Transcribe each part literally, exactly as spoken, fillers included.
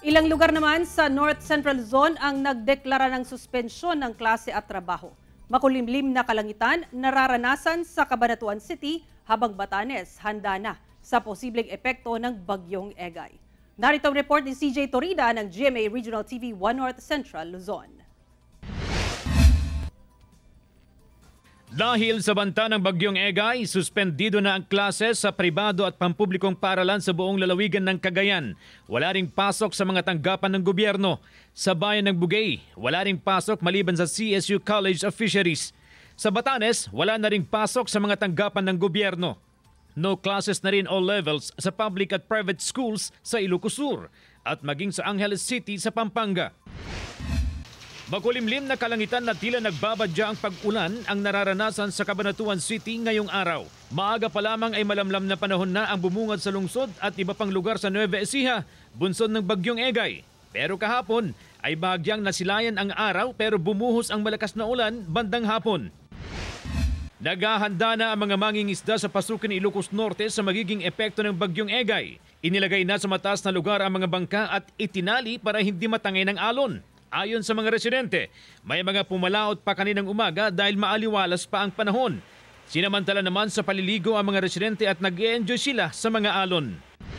Ilang lugar naman sa North Central Luzon ang nagdeklara ng suspensyon ng klase at trabaho. Makulimlim na kalangitan nararanasan sa Cabanatuan City habang Batanes handa na sa posibleng epekto ng bagyong Egay. Narito ang report ni C J Torida ng G M A Regional T V one North Central Luzon. Dahil sa banta ng bagyong Egay, suspendido na ang klase sa pribado at pampublikong paaralan sa buong lalawigan ng Cagayan. Wala ring pasok sa mga tanggapan ng gobyerno. Sa bayan ng Bugay, wala ring pasok maliban sa C S U College of Fisheries. Sa Batanes, wala na ring pasok sa mga tanggapan ng gobyerno. No classes na rin all levels sa public at private schools sa Ilocos Sur at maging sa Angeles City sa Pampanga. Makulimlim na kalangitan na tila nagbabadya ang pag-ulan ang nararanasan sa Cabanatuan City ngayong araw. Maaga pa lamang ay malamlam na panahon na ang bumungad sa lungsod at iba pang lugar sa Nueva Ecija, bunsod ng bagyong Egay. Pero kahapon ay bahagyang nasilayan ang araw pero bumuhos ang malakas na ulan bandang hapon. Naghahanda na ang mga mangingisda sa pasukan ng Ilocos Norte sa magiging epekto ng bagyong Egay. Inilagay na sa mataas na lugar ang mga bangka at itinali para hindi matangay ng alon. Ayon sa mga residente, may mga pumalaot pa kaninang umaga dahil maaliwalas pa ang panahon. Sinamantala naman sa paliligo ang mga residente at nag-e-enjoy sila sa mga alon.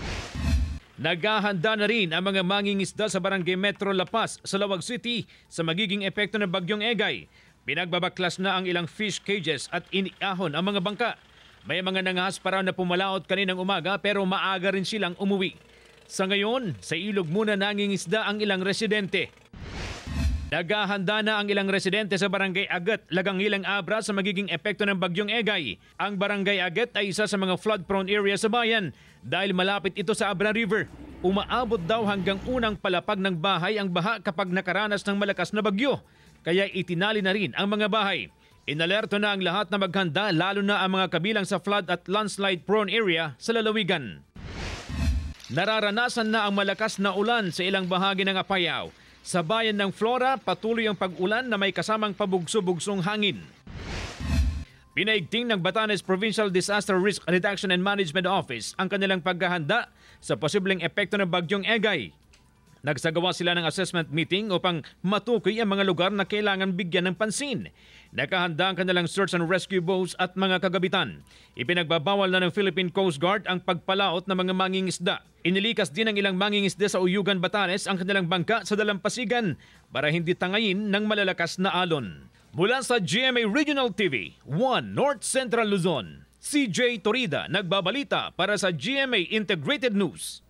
Naghahanda na rin ang mga mangingisda sa Barangay Metro La Paz sa Lawag City sa magiging epekto ng bagyong Egay. Pinagbabaklas na ang ilang fish cages at iniahon ang mga bangka. May mga nangahas pa raw na pumalaot kaninang umaga pero maaga rin silang umuwi. Sa ngayon, sa ilog muna nangingisda ang ilang residente. Naghahanda na ang ilang residente sa Barangay Agat, Lagangilang Abra sa magiging epekto ng bagyong Egay. Ang Barangay Agat ay isa sa mga flood-prone area sa bayan dahil malapit ito sa Abra River. Umaabot daw hanggang unang palapag ng bahay ang baha kapag nakaranas ng malakas na bagyo, kaya itinali na rin ang mga bahay. Inalerto na ang lahat na maghanda lalo na ang mga kabilang sa flood at landslide-prone area sa lalawigan. Nararanasan na ang malakas na ulan sa ilang bahagi ng Apayao. Sa bayan ng Flora, patuloy ang pag-ulan na may kasamang pabugso-bugsong hangin. Pinaigting ng Batanes Provincial Disaster Risk Reduction and Management Office ang kanilang paghahanda sa posibleng epekto ng bagyong Egay. Nagsagawa sila ng assessment meeting upang matukoy ang mga lugar na kailangan bigyan ng pansin. Nakahanda ang kanilang search and rescue boats at mga kagabitan. Ipinagbabawal na ng Philippine Coast Guard ang pagpalaot ng mga mangingisda. Inilikas din ng ilang mangingisda sa Uyugan, Batanes ang kanilang bangka sa dalampasigan para hindi tangayin ng malalakas na alon. Mula sa G M A Regional T V one North Central Luzon, C J Torida nagbabalita para sa G M A Integrated News.